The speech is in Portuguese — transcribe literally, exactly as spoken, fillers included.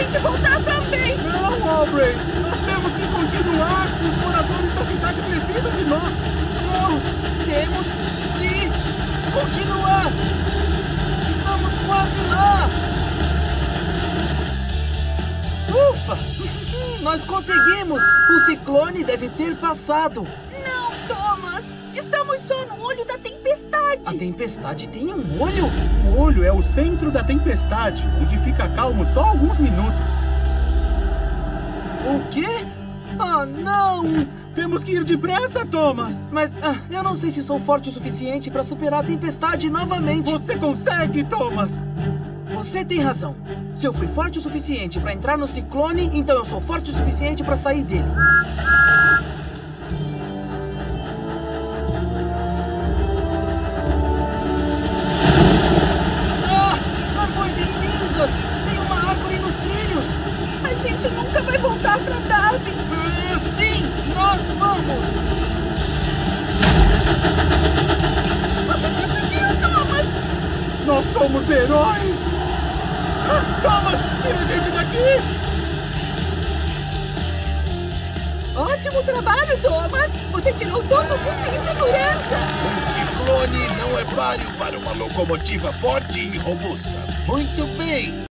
gente voltar também. Não, Aubrey! Nós temos que continuar! Os moradores da cidade precisam de nós! Não! Temos que continuar! Estamos quase lá! Ufa! Nós conseguimos! O ciclone deve ter passado! Não, Thomas! Estamos só no olho da tempestade. A tempestade tem um olho? O olho é o centro da tempestade, onde fica calmo só alguns minutos. O quê? Ah, não! Temos que ir depressa, Thomas! Mas ah, eu não sei se sou forte o suficiente para superar a tempestade novamente. Você consegue, Thomas! Você tem razão. Se eu fui forte o suficiente para entrar no ciclone, então eu sou forte o suficiente para sair dele. Ah! Carvões e cinzas! Tem uma árvore nos trilhos! A gente nunca vai voltar pra Darwin. Ah, sim! Nós vamos! Você conseguiu, Thomas! Nós somos heróis! Ah, Thomas, tira a gente daqui! Ótimo trabalho, Thomas! Você tirou todo mundo em segurança! Um ciclone não é páreo para uma locomotiva forte e robusta. Muito bem!